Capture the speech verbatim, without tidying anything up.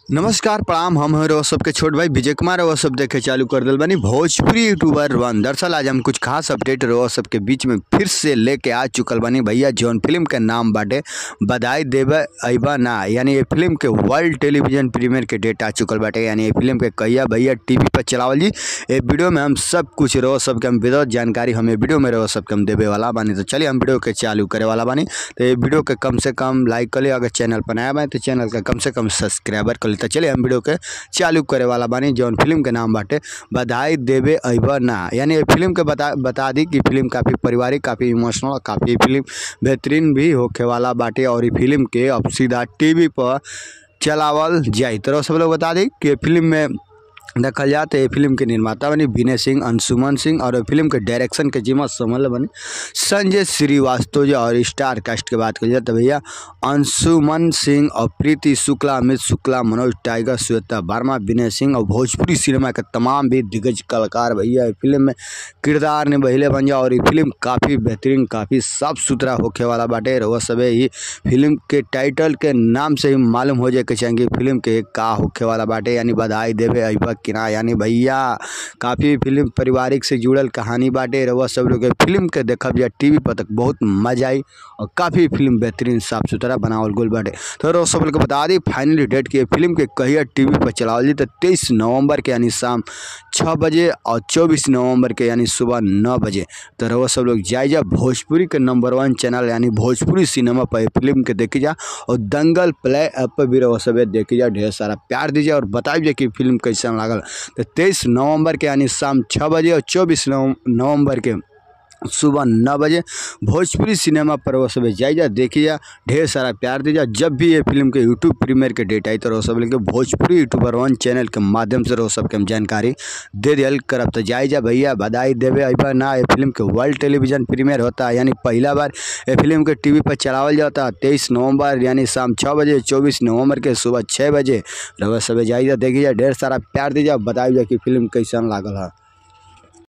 नमस्कार प्रणाम। हम हैं रहो सबके छोट भाई विजय कुमार। रहो सब देखे चालू कर दिल बनी भोजपुरी यूट्यूबर वन। दरअसल आज हम कुछ खास अपडेट रहो सबके बीच में फिर से लेके आ चुकल बनी भैया। जौन फिल्म के नाम बाटे बधाई देवे अइबा ना, यानी ये फिल्म के वर्ल्ड टेलीविजन प्रीमियर के डेट आ चुकल बाटे। यानी ये फिल्म के कहिया भैया टीवी पर चलावल जी। ये वीडियो में हम सब कुछ रहो सबके हम विदौत जानकारी हमें वीडियो में रहो सबके हम देवे वाला बानी। तो चलिए हम वीडियो के चालू करे वाला बानी। तो ये वीडियो के कम से कम लाइक कर लिया, अगर चैनल पर नया बानी तो चैनल का कम से कम सब्सक्राइबर कर तो चलिए हम वीडियो के चालू करे वाला बानी। जौन फिल्म के नाम बाटे बधाई देवे अइबा ना, यानी ये फिल्म के बता बता दी कि फिल्म काफ़ी पारिवारिक, काफ़ी इमोशनल, काफ़ी फिल्म बेहतरीन भी होखे वाला बाटे। और ये फिल्म के अब सीधा टीवी पर चलावल जाए। तो सब लोग बता दी कि फिल्म में देखल जाए तो ये फिल्म के निर्माता बनी विनय सिंह, अंशुमन सिंह, और फिल्म के डायरेक्शन के जिम्मा संभल बनी संजय श्रीवास्तव जी। और स्टार कास्ट के बात कर जाए तो भैया अंशुमन सिंह और प्रीति शुक्ला, अमित शुक्ला, मनोज टाइगर, श्वेता वर्मा, विनय सिंह और भोजपुरी सिनेमा के तमाम भी दिग्गज कलाकार भैया फिल्म में किरदार निभैले बन जाओ। और ये फिल्म काफ़ी बेहतरीन, काफ़ी साफ सुथरा होखे वाला बाटे। रहुआ सब ही फिल्म के टाइटल के नाम से ही मालूम हो जाए कि चाहिए फिल्म के का होखे वाला बाटे, यानी बधाई देवे अइबा किना। यानी भैया काफ़ी फिल्म पारिवारिक से जुड़ल कहानी बाटे। रहुआ सब लोग फिल्म के देखब या टीवी पर तक बहुत मजा आई और काफ़ी फिल्म बेहतरीन साफ सुथरा बनावल गोल बाटे। तो रहुआ सब लोग बता दी फाइनली डेट की फिल्म के कहिया टीवी पर चलावल जी। तो तेईस नवंबर के यानी शाम छः बजे और चौबीस नवंबर के यानी सुबह नौ बजे। तो रहुआ सब लोग जाइए भोजपुरी के नंबर वन चैनल यानी भोजपुरी सिनेमा पर फिल्म के देखी जा। और दंगल प्ले ऐप पर भी रहुआ सब देखी जा। ढेर सारा प्यार दीजिए और बताइए कि फिल्म कैसा लागल। तो तेईस नवंबर के यानी शाम छः बजे और चौबीस नवंबर के सुबह नौ बजे भोजपुरी सिनेमा पर वो सब जाइए देखिए। ढेर सारा प्यार दीजिए। जब भी ये फिल्म के यूट्यूब प्रीमियर के डेट आई तो रो सब लेके भोजपुरी यूट्यूबर वन चैनल के माध्यम से रो सबके हम जानकारी दे दियल करब। तो जाइए भैया बधाई देवे अइबा ना, ये फिल्म के वर्ल्ड टेलीविजन प्रीमियर होता है, यानी पहला बार ये फिल्म के टीवी पर चलावल जाता है तेईस नवंबर यानी शाम छः बजे, चौबीस नवंबर के सुबह छः बजे। रहो सब जाइए देखिए। ढेर सारा प्यार दीजिए, बताइए कि फिल्म कैसा लागल है।